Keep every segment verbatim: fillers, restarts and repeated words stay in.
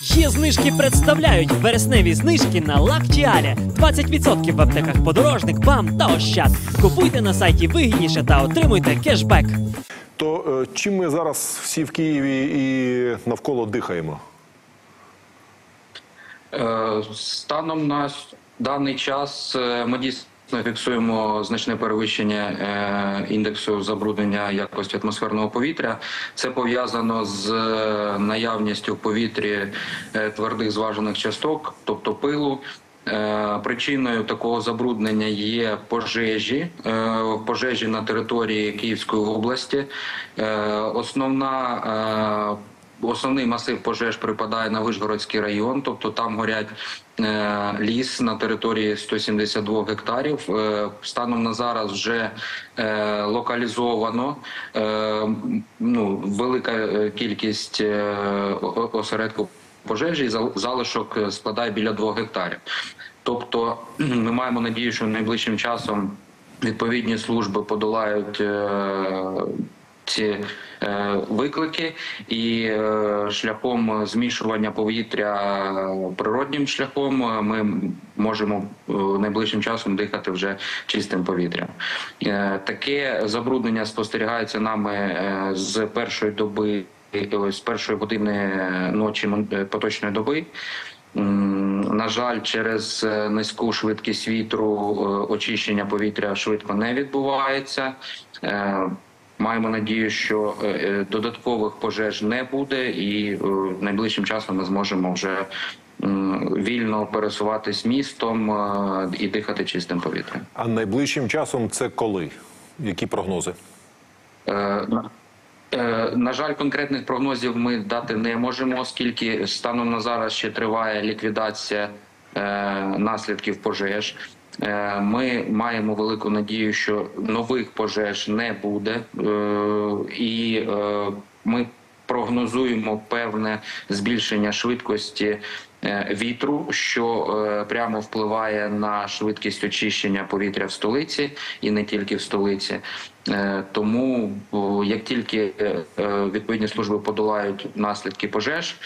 Є знижки представляють вересневі знижки на Лактіалі. двадцять відсотків в аптеках Подорожник, БАМ та Ощад. Купуйте на сайті вигідніше та отримуйте кешбек. То е, чим ми зараз всі в Києві і навколо дихаємо? Е, станом на даний час е, ми дійсно фіксуємо значне перевищення е, індексу забруднення якості атмосферного повітря. Це пов'язано з е, наявністю в повітрі е, твердих зважених часток, тобто пилу. Е, причиною такого забруднення є пожежі, е, пожежі на території Київської області. Е, основна е, Основний масив пожеж припадає на Вишгородський район, тобто там горять е, ліс на території сто сімдесят два гектарів. Е, станом на зараз вже е, локалізовано е, ну, велика кількість е, осередку пожежі, залишок складає біля двох гектарів. Тобто ми маємо надію, що найближчим часом відповідні служби подолають е, ці е, виклики і е, шляхом змішування повітря природнім шляхом ми можемо е, найближчим часом дихати вже чистим повітрям. Е, таке забруднення спостерігається нами е, з першої доби, з першої години ночі поточної доби. На жаль, через низьку швидкість вітру очищення повітря швидко не відбувається. Маємо надію, що додаткових пожеж не буде, і найближчим часом ми зможемо вже вільно пересуватись містом і дихати чистим повітрям. А найближчим часом це коли? Які прогнози? На жаль, конкретних прогнозів ми дати не можемо, оскільки станом на зараз ще триває ліквідація наслідків пожеж. Ми маємо велику надію, що нових пожеж не буде, і ми прогнозуємо певне збільшення швидкості вітру, що прямо впливає на швидкість очищення повітря в столиці і не тільки в столиці. Тому як тільки відповідні служби подолають наслідки пожеж,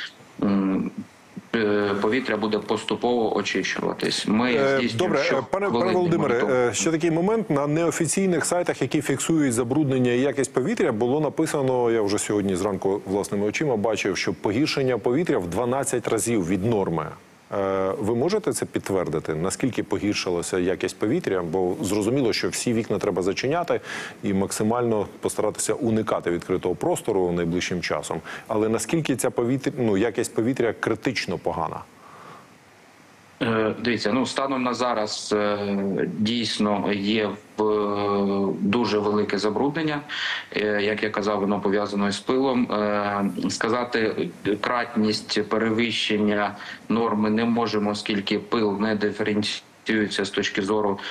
повітря буде поступово очищуватись. Ми здійснюємо, Добре, що пане, пане Володимире, ще такий момент. На неофіційних сайтах, які фіксують забруднення і якість повітря, було написано, я вже сьогодні зранку власними очима бачив, що погіршення повітря в дванадцять разів від норми. Ви можете це підтвердити? Наскільки погіршилася якість повітря? Бо зрозуміло, що всі вікна треба зачиняти і максимально постаратися уникати відкритого простору найближчим часом. Але наскільки ця повітря, ну, якість повітря критично погана? Дивіться, ну станом на зараз дійсно є дуже велике забруднення. Як я казав, воно пов'язано з пилом. Сказати кратність перевищення норми не можемо, оскільки пил не диференціюється з точки зору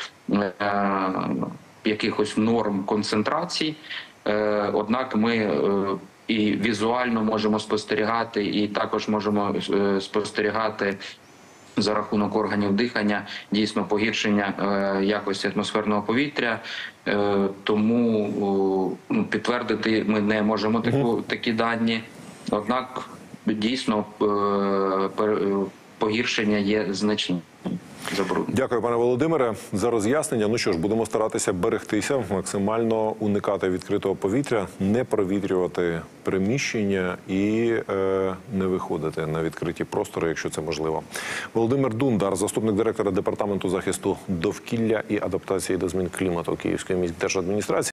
якихось норм концентрацій. Однак ми і візуально можемо спостерігати, і також можемо спостерігати за рахунок органів дихання дійсно погіршення е, якості атмосферного повітря, е, тому е, підтвердити ми не можемо таку, такі дані. Однак дійсно е, пер, погіршення є значним. Дякую, пане Володимире, за роз'яснення. Ну що ж, будемо старатися берегтися, максимально уникати відкритого повітря, не провітрювати приміщення і е, не виходити на відкриті простори, якщо це можливо. Володимир Дундар, заступник директора Департаменту захисту довкілля і адаптації до змін клімату Київської міськдержадміністрації.